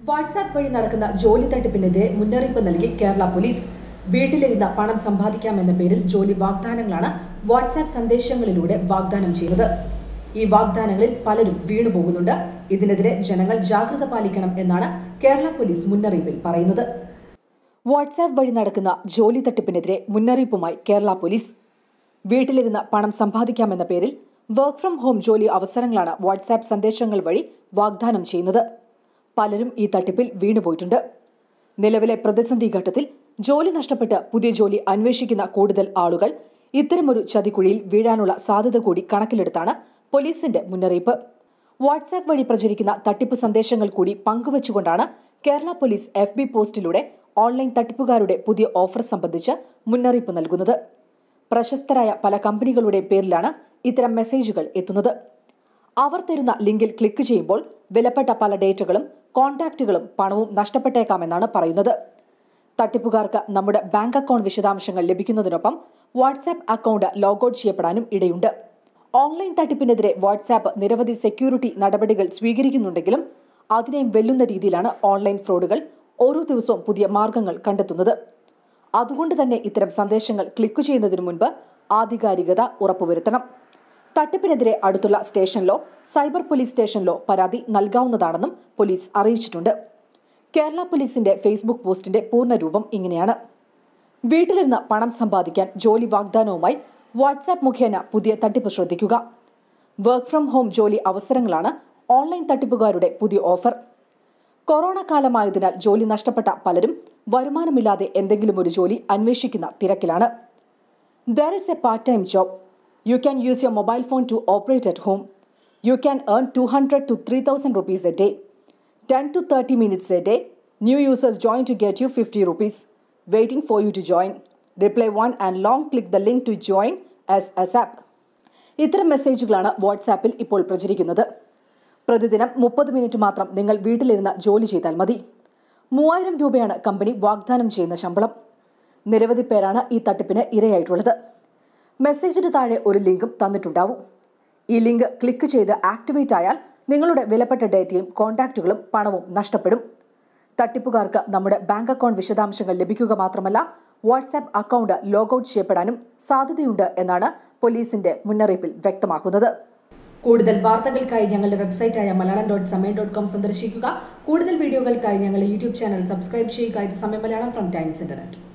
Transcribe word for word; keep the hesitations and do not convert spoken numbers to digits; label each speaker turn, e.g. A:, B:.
A: WhatsApp വഴി നടക്കുന്ന ജോലി തട്ടിപ്പിനെതിരെ മുന്നറിയിപ്പ് നൽകി കേരള പോലീസ്. വീട്ടിലിരുന്ന പണം സമ്പാദിക്കാമെന്ന പേരിൽ ജോലി വാഗ്ദാനങ്ങളാണ് വാട്സാപ്പ് സന്ദേശങ്ങളിലൂടെ വാഗ്ദാനം ചെയ്യുന്നത്. ഈ വാഗ്ദാനങ്ങളിൽ പലരും വീണുപോകുന്നുണ്ട്. ഇതിനെതിരെ ജനങ്ങൾ ജാഗ്രത പാലിക്കണം എന്നാണ് കേരള പോലീസ് മുന്നറിയിപ്പിൽ പറയുന്നത്. വാട്സാപ്പ് വഴി നടക്കുന്ന ജോലി തട്ടിപ്പിനെതിരെ മുന്നറിയിപ്പുമായി കേരള പോലീസ്. വീട്ടിലിരുന്ന പണം സമ്പാദിക്കാമെന്ന പേരിൽ വർക്ക് ഫ്രം ഹോം ജോലി അവസരങ്ങളാണ് വാട്സാപ്പ് സന്ദേശങ്ങൾ വഴി വാഗ്ദാനം ചെയ്യുന്നത്. പലരും ഈ തട്ടിപ്പിൽ വീണുപോയിട്ടുണ്ട്. നിലവിലെ പ്രതിസന്ധി ഘട്ടത്തിൽ ജോലി നഷ്ടപ്പെട്ട് പുതിയ ജോലി അന്വേഷിക്കുന്ന കൂടുതൽ ആളുകൾ ഇത്തരമൊരു ചതിക്കുഴിയിൽ വീഴാനുള്ള സാധ്യത കൂടി കണക്കിലെടുത്താണ് പോലീസിന്റെ മുന്നറിയിപ്പ്. വാട്സാപ്പ് വഴി പ്രചരിക്കുന്ന തട്ടിപ്പ് സന്ദേശങ്ങൾ കൂടി പങ്കുവച്ചുകൊണ്ടാണ് കേരള പോലീസ് എഫ് ബി പോസ്റ്റിലൂടെ ഓൺലൈൻ തട്ടിപ്പുകാരുടെ പുതിയ ഓഫർ സംബന്ധിച്ച് മുന്നറിയിപ്പ് നൽകുന്നത്. പ്രശസ്തരായ പല കമ്പനികളുടെ പേരിലാണ് ഇത്തരം മെസ്സേജുകൾ എത്തുന്നത്. അവർ തരുന്ന ലിങ്കിൽ ക്ലിക്ക് ചെയ്യുമ്പോൾ വിലപ്പെട്ട പല ഡേറ്റകളും കോൺടാക്റ്റുകളും പണവും നഷ്ടപ്പെട്ടേക്കാമെന്നാണ് പറയുന്നത്. തട്ടിപ്പുകാർക്ക് നമ്മുടെ ബാങ്ക് അക്കൗണ്ട് വിശദാംശങ്ങൾ ലഭിക്കുന്നതിനൊപ്പം വാട്സാപ്പ് അക്കൗണ്ട് ലോഗൌട്ട് ചെയ്യപ്പെടാനും ഇടയുണ്ട്. ഓൺലൈൻ തട്ടിപ്പിനെതിരെ വാട്സാപ്പ് നിരവധി സെക്യൂരിറ്റി നടപടികൾ സ്വീകരിക്കുന്നുണ്ടെങ്കിലും അതിനെയും വെല്ലുന്ന രീതിയിലാണ് ഓൺലൈൻ ഫ്രോഡുകൾ ഓരോ ദിവസവും പുതിയ മാർഗങ്ങൾ കണ്ടെത്തുന്നത്. അതുകൊണ്ട് തന്നെ ഇത്തരം സന്ദേശങ്ങൾ ക്ലിക്ക് ചെയ്യുന്നതിന് മുൻപ് ആധികാരികത ഉറപ്പുവരുത്തണം. തട്ടിപ്പിനെതിരെ അടുത്തുള്ള സ്റ്റേഷനിലോ സൈബർ പോലീസ് സ്റ്റേഷനിലോ പരാതി നൽകാവുന്നതാണെന്നും പോലീസ് അറിയിച്ചിട്ടുണ്ട്. കേരള പോലീസിന്റെ ഫേസ്ബുക്ക് പോസ്റ്റിന്റെ പൂർണ്ണരൂപം ഇങ്ങനെയാണ്: വീട്ടിലിരുന്ന് പണം സമ്പാദിക്കാൻ ജോലി വാഗ്ദാനവുമായി വാട്സാപ്പ് മുഖേന പുതിയ തട്ടിപ്പ് ശ്രദ്ധിക്കുക. വർക്ക് ഫ്രം ഹോം ജോലി അവസരങ്ങളാണ് ഓൺലൈൻ തട്ടിപ്പുകാരുടെ പുതിയ ഓഫർ. കൊറോണ കാലമായതിനാൽ ജോലി നഷ്ടപ്പെട്ട പലരും വരുമാനമില്ലാതെ എന്തെങ്കിലും ഒരു ജോലി അന്വേഷിക്കുന്ന തിരക്കിലാണ്. There is a part-time job. You can use your mobile phone to operate at home. You can earn two hundred to three thousand rupees a day. ten to thirty minutes a day. New users join to get you fifty rupees. Waiting for you to join. Reply one and long click the link to join as ASAP. ഇത്തരം മെസ്സേജുകളാണ് വാട്സാപ്പിൽ ഇപ്പോൾ പ്രചരിക്കുന്നത്. പ്രതിദിനം മുപ്പത് minute മാത്രം നിങ്ങൾ വീട്ടിലിരുന്ന് ജോലി ചെയ്താൽ മതി. മൂവായിരം രൂപയാണ് കമ്പനി വാഗ്ദാനം ചെയ്യുന്ന ശമ്പളം. നിരവധി പേരാണ് ഈ തട്ടിപ്പിന് ഇരയായിട്ടുള്ളത്. മെസ്സേജിന് താഴെ ഒരു ലിങ്കും തന്നിട്ടുണ്ടാവും. ഈ ലിങ്ക് ക്ലിക്ക് ചെയ്ത് ആക്ടിവേറ്റ് ആയാൽ നിങ്ങളുടെ വിലപ്പെട്ട ഡേറ്റയും കോൺടാക്റ്റുകളും പണവും നഷ്ടപ്പെടും. തട്ടിപ്പുകാർക്ക് നമ്മുടെ ബാങ്ക് അക്കൗണ്ട് വിശദാംശങ്ങൾ ലഭിക്കുക മാത്രമല്ല വാട്സാപ്പ് അക്കൗണ്ട് ലോഗൌട്ട് ചെയ്യപ്പെടാനും സാധ്യതയുണ്ട് എന്നാണ് പോലീസിന്റെ മുന്നറിയിപ്പിൽ വ്യക്തമാക്കുന്നത്. കൂടുതൽ വാർത്തകൾക്കായി ഞങ്ങളുടെ വെബ്സൈറ്റായ Malayalam dot Samayam dot com സന്ദർശിക്കുക. കൂടുതൽ വീഡിയോകൾക്കായി ഞങ്ങളുടെ യൂട്യൂബ് ചാനൽ സബ്സ്ക്രൈബ് ചെയ്യുക. ഇത് സമയം മലയാളം ഫ്രം ടൈംസ് ഇന്റർനെറ്റ്.